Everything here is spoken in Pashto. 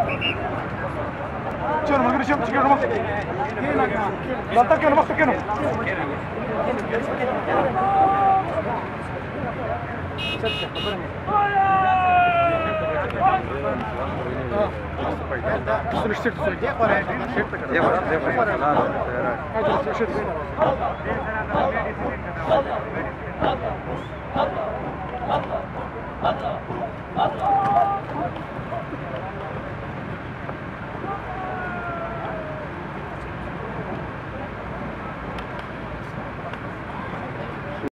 چلو ملګری شم چې ګرځم دا تکه نو وخت کې نو